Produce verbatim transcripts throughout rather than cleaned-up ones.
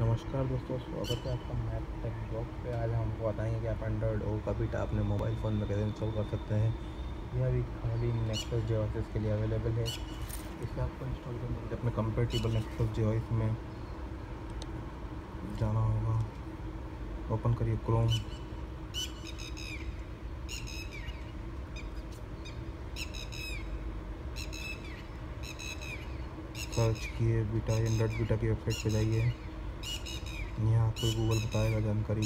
नमस्कार दोस्तों, स्वागत है आपका मैथ टेक ब्लॉग पे। आज हम आपको बताएंगे कि आप एंड्रॉयड ओ का बीटा अपने मोबाइल फ़ोन में कैसे इंस्टॉल कर सकते हैं। यह भी खाली नेक्सस डिवाइसेस के लिए अवेलेबल है। इसे आपको इंस्टॉल करने के लिए अपने कंपेटेबल नेक्सस डिवाइस में जाना होगा। ओपन करिए क्रोम, सर्च किए बीटा, एंड्रॉयड बीटा की वेबसाइट पे जाइए। यहाँ आपको गूगल बताएगा जानकारी।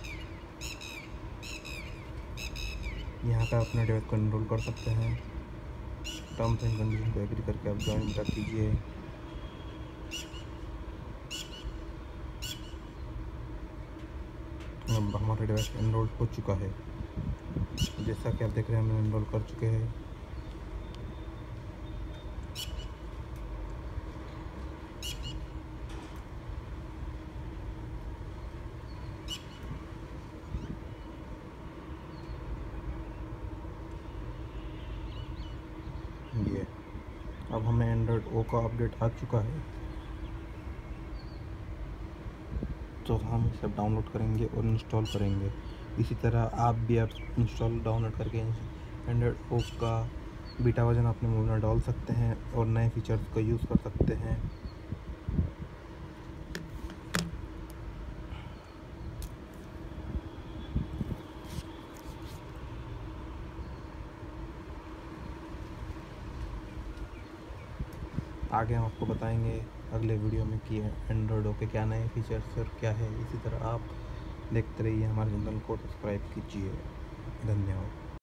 यहाँ पर अपने डिवाइस को एनरोल कर सकते हैं। टर्म्स एंड कंडीशन को एग्री करके आप ज्वाइन बीटा कीजिए। अब हमारा डिवाइस एनरोल हो चुका है। जैसा कि आप देख रहे हैं, हम एनरोल कर चुके हैं। ये अब हमें एंड्रॉयड ओ का अपडेट आ चुका है, तो हम इसे डाउनलोड करेंगे और इंस्टॉल करेंगे। इसी तरह आप भी आप इंस्टॉल डाउनलोड करके एंड्रॉयड ओ का बीटा वर्जन अपने मोबाइल में डाल सकते हैं और नए फीचर्स का यूज़ कर सकते हैं। आगे हम आपको बताएंगे अगले वीडियो में कि एंड्रॉयड ओ के क्या नए फीचर्स और क्या है। इसी तरह आप देखते रहिए, हमारे चैनल को सब्सक्राइब कीजिए। धन्यवाद।